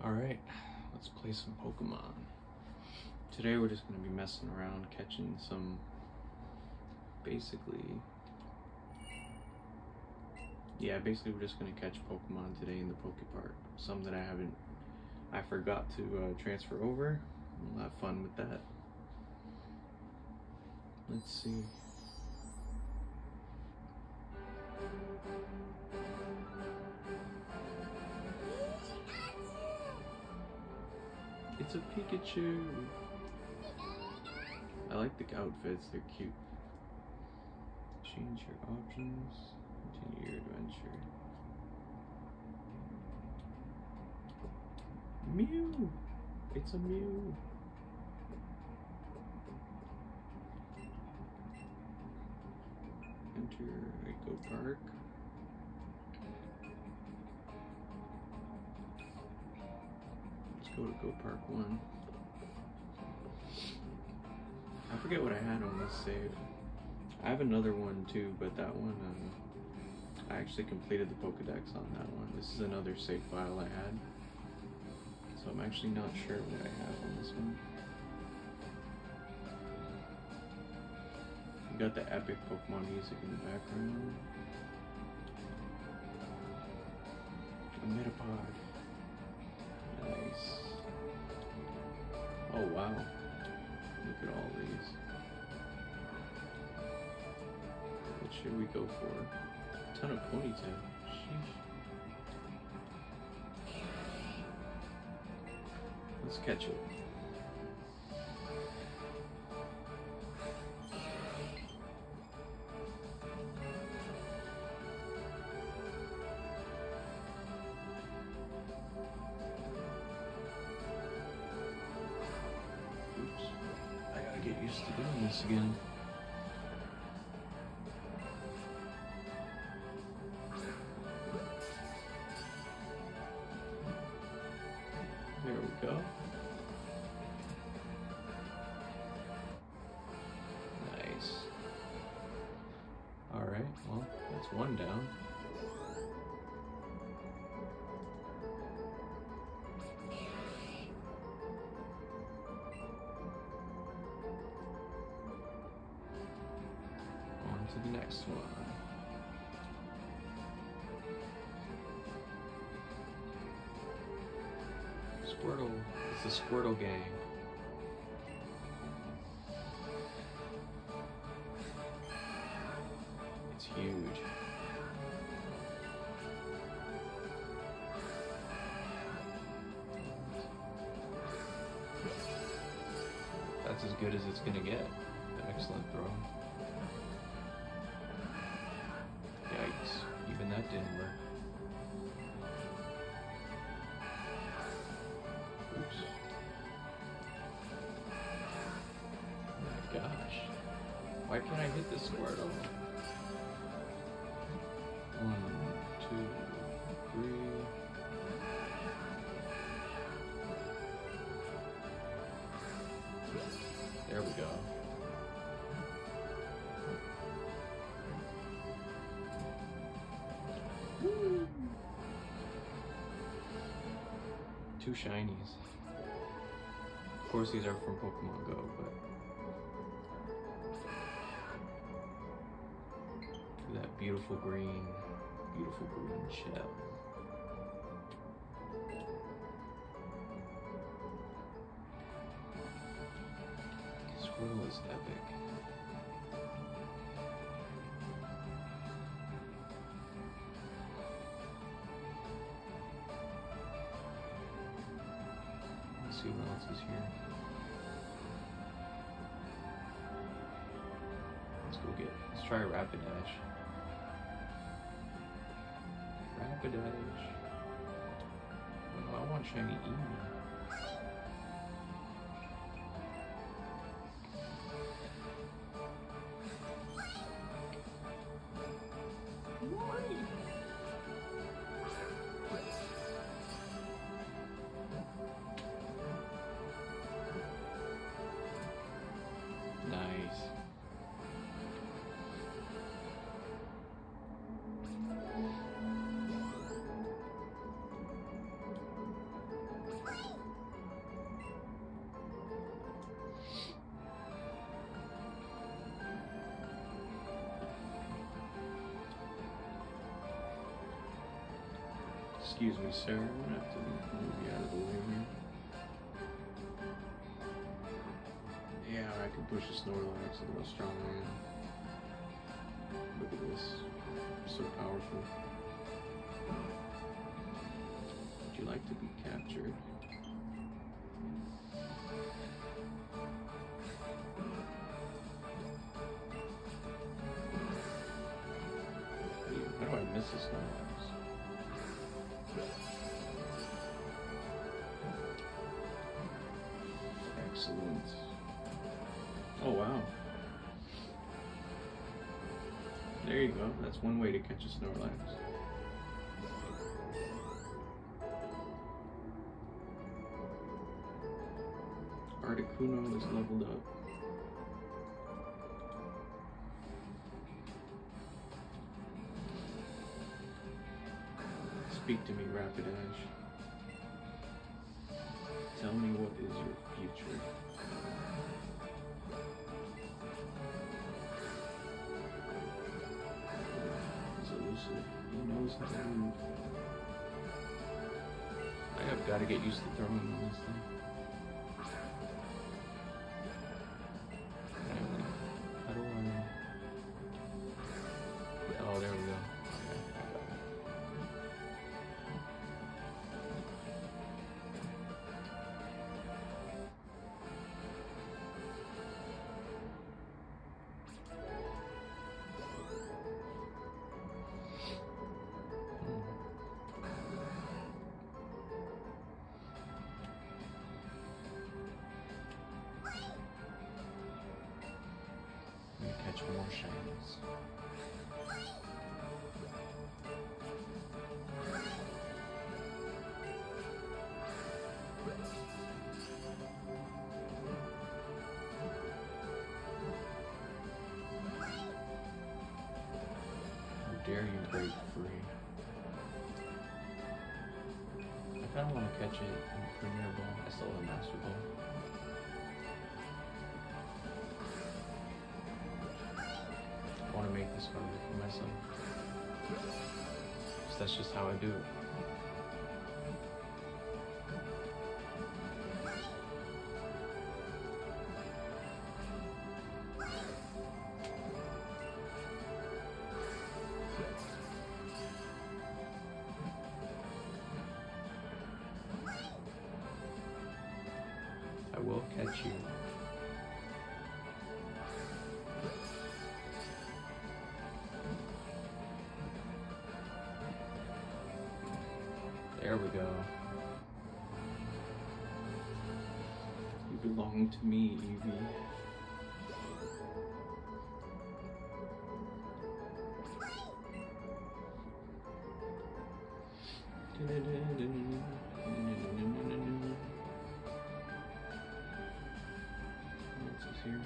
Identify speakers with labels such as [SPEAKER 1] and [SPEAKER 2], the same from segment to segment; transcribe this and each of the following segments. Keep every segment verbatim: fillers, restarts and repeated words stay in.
[SPEAKER 1] Alright, let's play some Pokemon. Today we're just going to be messing around, catching some, basically, yeah, basically we're just going to catch Pokemon today in the Poke Park. Some that I haven't, I forgot to uh, transfer over. We'll have fun with that. Let's see. It's a Pikachu! I like the outfits, they're cute. Change your options, continue your adventure. Mew! It's a Mew! Enter Echo Park. Let's go to Go Park one. I forget what I had on this save. I have another one too, but that one, uh, I actually completed the Pokedex on that one. This is another save file I had. So I'm actually not sure what I have on this one. We got the epic Pokemon music in the background. A Metapod. Nice. Oh wow. Look at all these. What should we go for? A ton of Ponytail. Sheesh. Let's catch it. Oops. I gotta get used to doing this again. There we go. Nice. Alright, well, that's one down. On to the next one. Squirtle. It's the Squirtle gang. It's huge. That's as good as it's gonna get. Excellent throw. Yikes. Even that didn't work. Oops. Oh my gosh. Why can't I hit this Squirtle? One, two, three. There we go. Woo. Two shinies. Of course, these are from Pokemon Go, but that beautiful green, beautiful green shell. Squirtle is epic. Let's see what else is here. Let's go get, let's try a Rapidash. Rapidash. Oh, I want shiny Eevee. Nice. Excuse me, sir. I'm gonna have to move you out of the way here. Yeah, I can push a Snorlax into a strong man. Look at this. So powerful. Would you like to be captured? How do I miss a Snorlax? Excellent. Oh wow. There you go. That's one way to catch a Snorlax. Articuno is leveled up. Speak to me, Rapidash. Tell me what is your future. He's elusive. He knows how to move. I have got to get used to throwing on this thing. How do I... Oh, there we go. Catch more shinies. How dare you break free? I kind of want to catch it in Premier Ball. I still have Master Ball. I want to make this harder for myself. So that's just how I do it. I will catch you. There we go. You belong to me, Eevee. What else is here?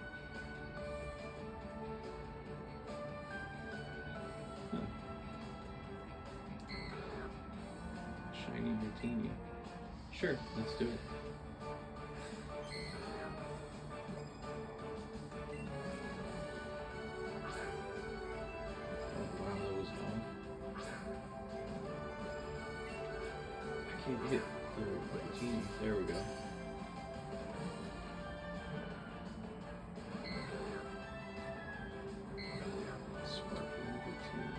[SPEAKER 1] Huh. Shiny Martini. Sure, let's do it. Oh wow, that was off. I can't hit the Martini. There we go. Sparkling Martini.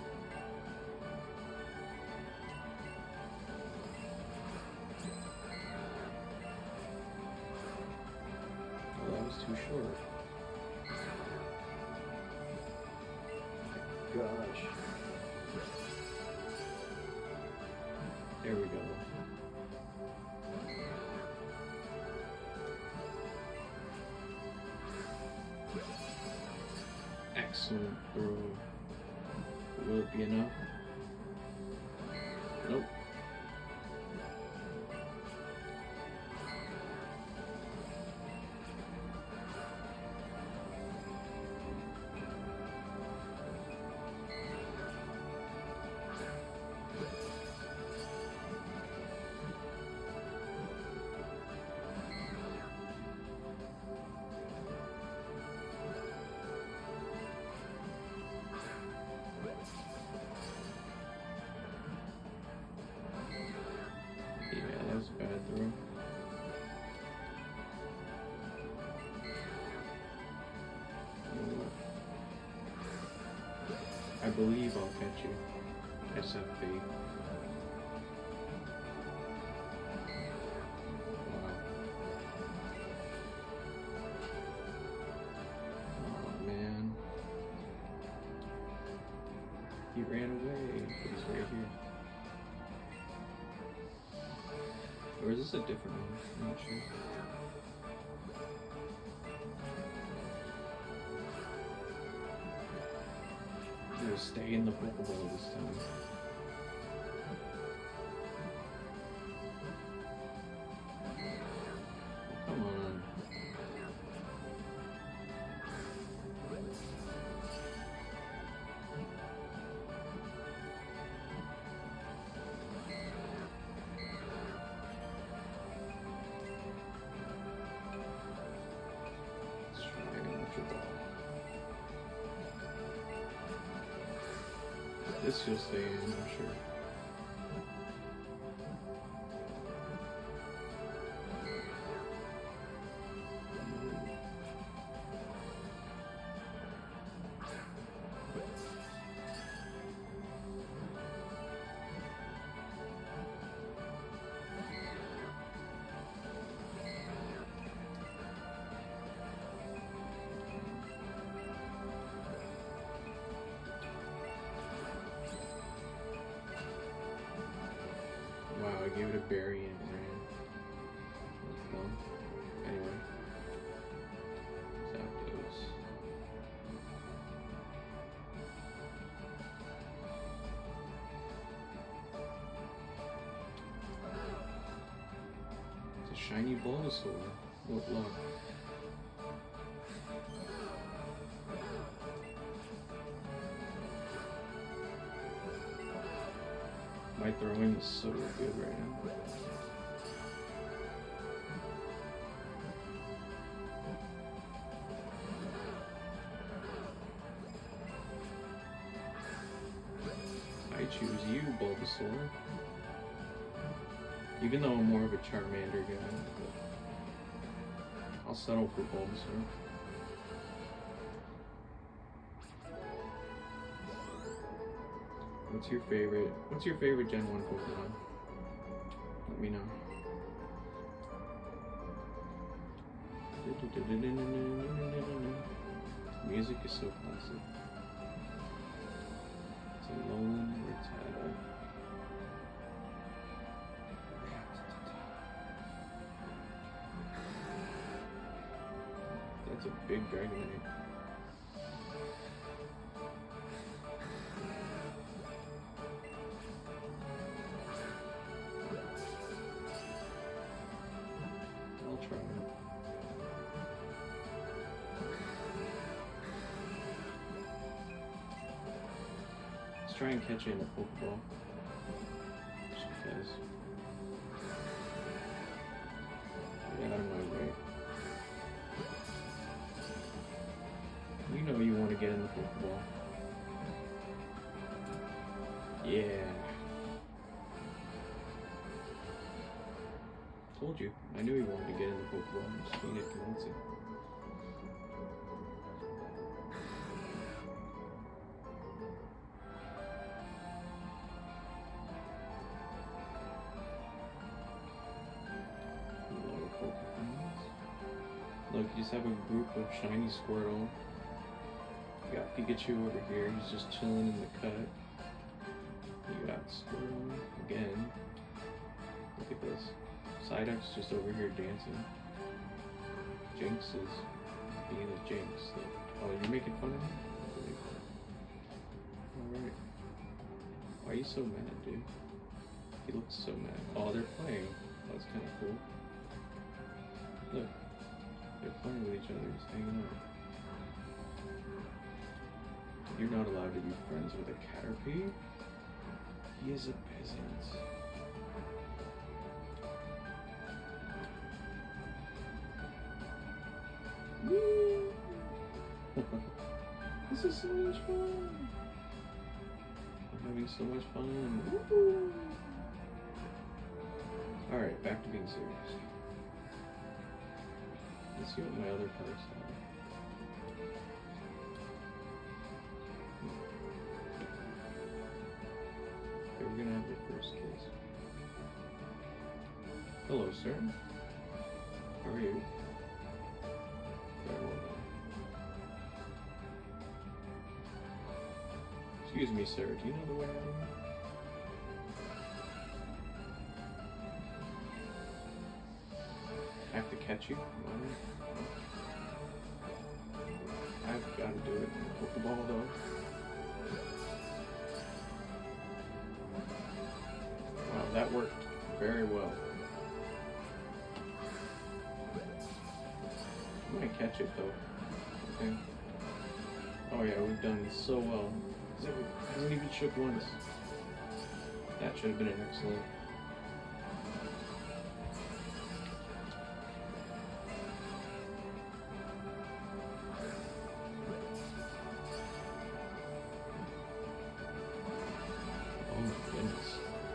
[SPEAKER 1] That was too short. Gosh. There we go. Excellent throw. Will it be enough? Nope. believe I'll catch you. S F B. Wow. Oh man. He ran away, but he's right here. Or is this a different one? I'm not sure. I'm gonna stay in the Pokeball this time. Come on. Let's try an Ultra Ball. This you'll stay in, I'm sure. Wow, I gave it a berry and it ran. That's fun. Anyway. Zapdos. It's a shiny Bulbasaur. What luck. My throwing is so good right now. I choose you, Bulbasaur. Even though I'm more of a Charmander guy, but I'll settle for Bulbasaur. What's your favorite? What's your favorite Gen one Pokemon? Let me know. Music is so classic. It's a Alolan Rattata. That's a big Dragonite. Let's try and catch you in a Pokeball. Just because. Get out of my way. You know you want to get in the Pokeball. Yeah. Told you. I knew he wanted to get in the Pokeball. I'm just being convincing. Look, you just have a group of shiny Squirtle. You got Pikachu over here, he's just chilling in the cut. You got Squirtle again. Look at this. Psyduck's just over here dancing. Jinx is being a Jinx. Oh, you're making fun of me? Alright. Why are you so mad, dude? He looks so mad. Oh, they're playing. That's kind of cool. Look. They're playing with each other, just hanging out. You're not allowed to be friends with a Caterpie. He is a peasant. Woo! This is so much fun. I'm having so much fun. Woo! Alright, back to being serious. Let's see what my other parts have. gonna have your first kiss. Hello, sir. How are you? Very well done. Excuse me, sir. Do you know the way out of here? I have to catch you? I've got to do it. Pokeball, though. Wow, that worked very well. I'm gonna catch it, though. Okay. Oh yeah, we've done so well. It hasn't even shook once. That should have been an excellent. Oh my goodness.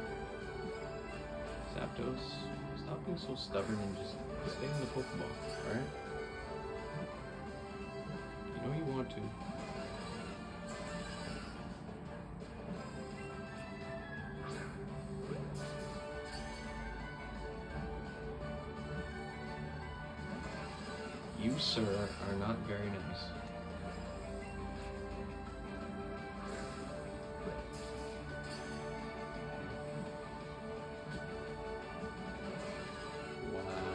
[SPEAKER 1] Zapdos, stop being so stubborn and just stay in the Pokeball, alright? You know you want to. You, sir, are not very nice. Wow.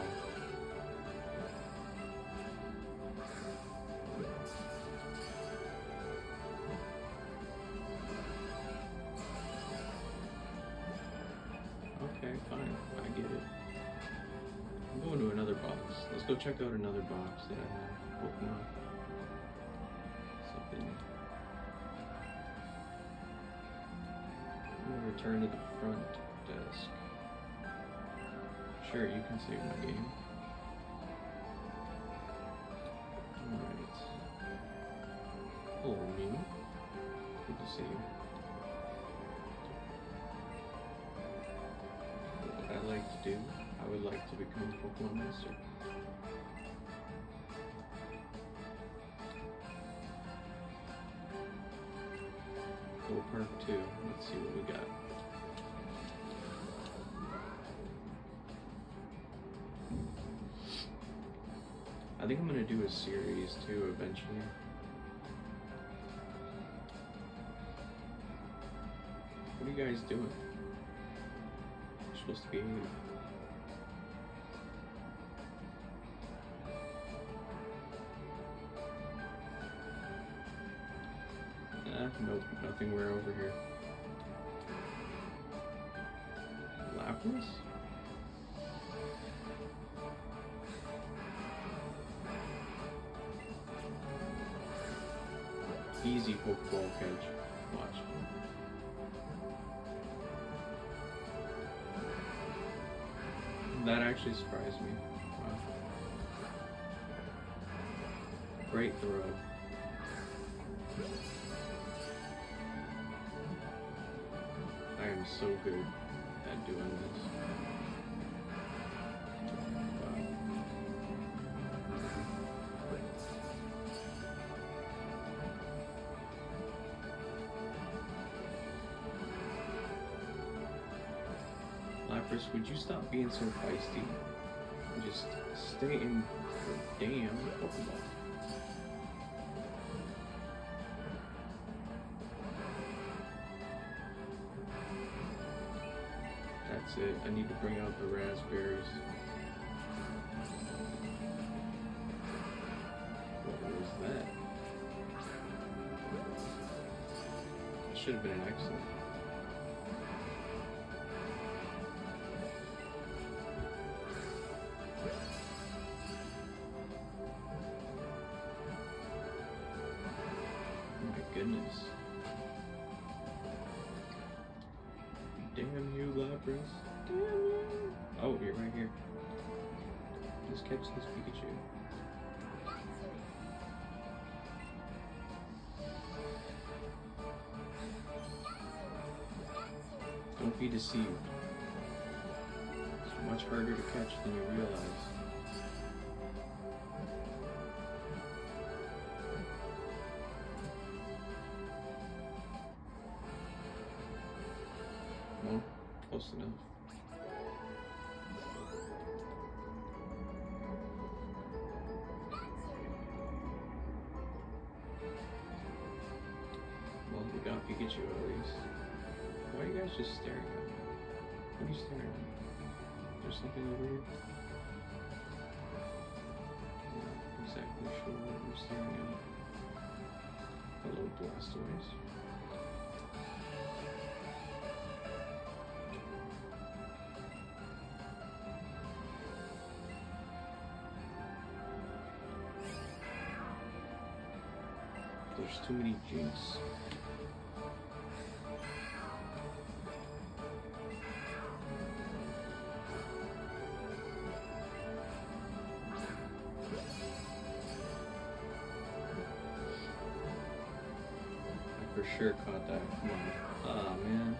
[SPEAKER 1] Okay, fine. I get it. I'm going to another box. Let's go check out another box that I have. Pokemon. Something. I'm gonna return to the front desk. Sure, you can save my game. Alright. Hello, Mew. Good to see you. What I like to do, I would like to become a Pokemon Master. Go Park two. Let's see what we got. I think I'm gonna do a series too eventually. What are you guys doing? You're supposed to be here. Ah, nope, nothing we're over here. Lapras? Easy Pokeball catch. Watch. That actually surprised me. Wow. Great throw. I am so good at doing this. Wow. Lapras, would you stop being so feisty and just stay in your damn Pokeball? That's it. I need to bring out the raspberries. What was that? That should have been an excellent. Oh my goodness. Damn you, Lapras. Damn you. Oh, you're right here. Just catch this Pikachu. Don't be deceived. It's much harder to catch than you realize. Pikachu at least. Why are you guys just staring at me? What are you staring at? There's something over here? Not exactly sure what we're staring at. Hello, Blastoise. There's too many Jinx. I for sure caught that. Come on. Ah, man.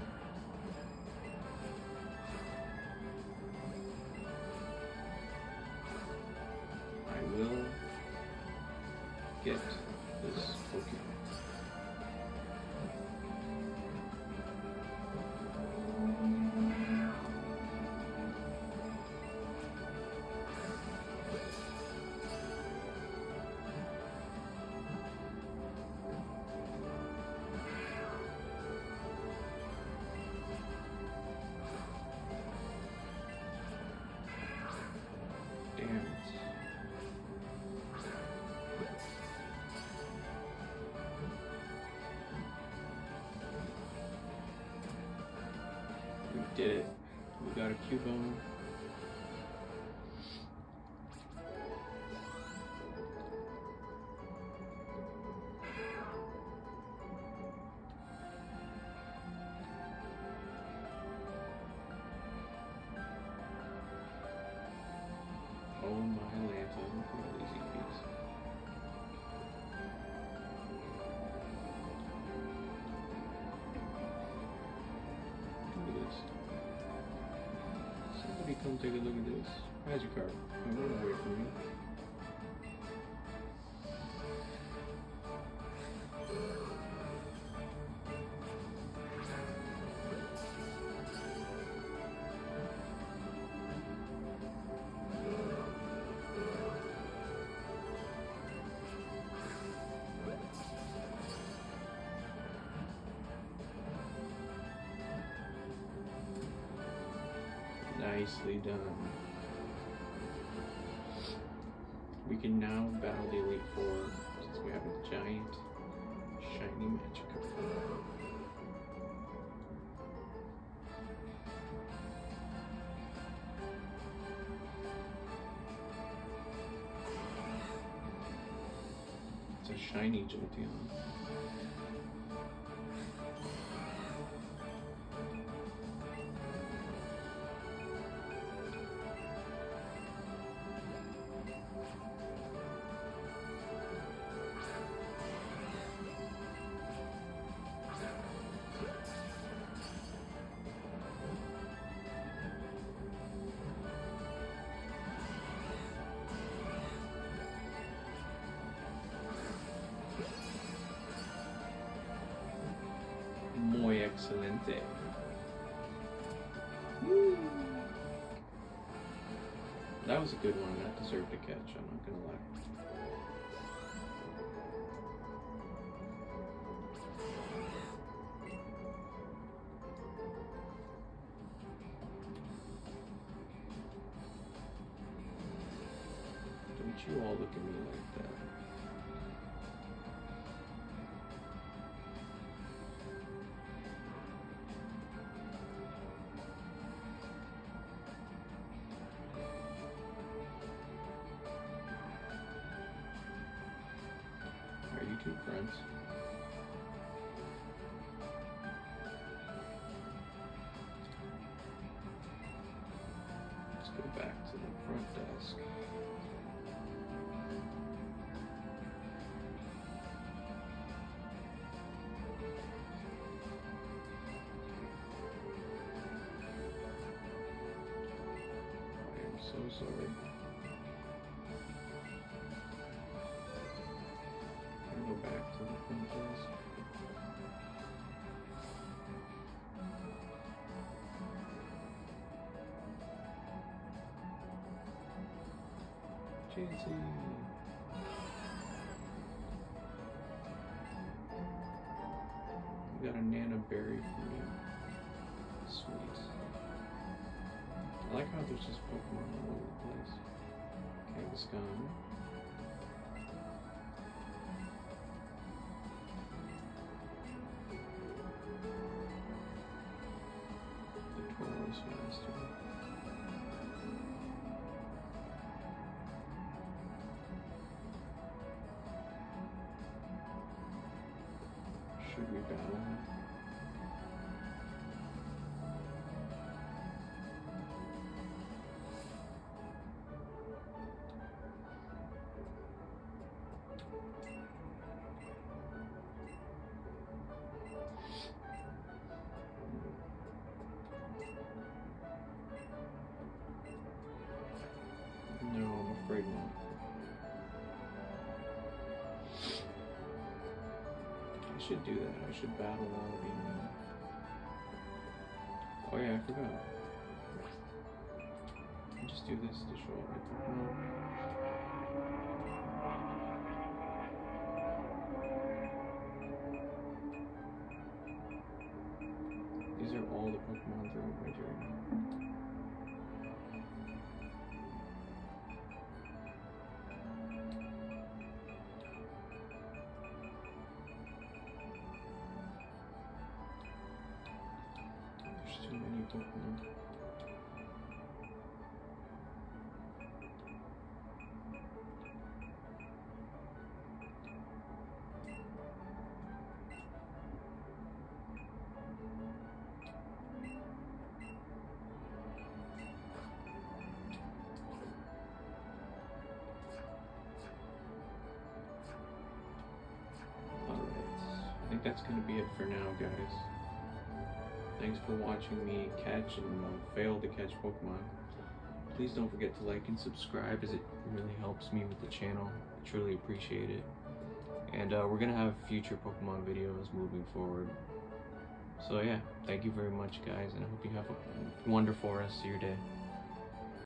[SPEAKER 1] I will get this Pokemon. Damn it. We did it. We got a Cubone. Oh my lantern, look at all these E Ps. Look at this. Somebody come take a look at this. Magikarp. I run away from you. Nicely done. We can now battle the Elite Four since we have a giant, shiny Magikarp. It's a shiny Jolteon. Muy excelente. Woo. That was a good one. That deserved a catch, I'm not gonna lie. Don't you all look at me like that. Are you two friends? Let's go back to the front desk. I am so sorry. Go back to the front desk. Chansey. a Nana Berry from you. Sweet. I like how there's just Pokemon all over the place. Kangaskhan. The Tauros Master. Should we battle him? No, I'm afraid not. I should do that. I should battle Wallaby now. Oh yeah, I forgot. I just do this to show all my Pokemon. These are all the Pokemon throughout my journey. Too many Pokemon. Alright, I think that's going to be it for now, guys. Thanks for watching me catch and uh, fail to catch Pokemon. Please don't forget to like and subscribe, as it really helps me with the channel. I truly appreciate it. And uh, we're gonna have future Pokemon videos moving forward. So yeah, thank you very much guys, and I hope you have a wonderful rest of your day.